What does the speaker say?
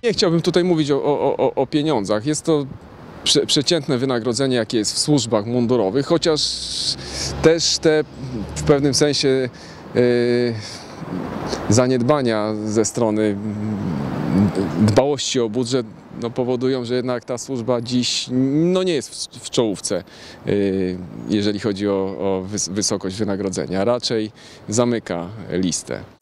Nie chciałbym tutaj mówić o pieniądzach. Jest to przeciętne wynagrodzenie, jakie jest w służbach mundurowych, chociaż też te w pewnym sensie zaniedbania ze strony dbałości o budżet powodują, że jednak ta służba dziś nie jest w czołówce, jeżeli chodzi o wysokość wynagrodzenia, raczej zamyka listę.